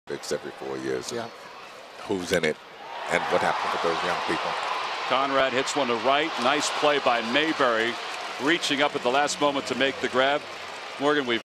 Olympics every 4 years. Yeah. Who's in it and what happened with those young people? Conrad hits one to right. Nice play by Mayberry, reaching up at the last moment to make the grab. Morgan, we've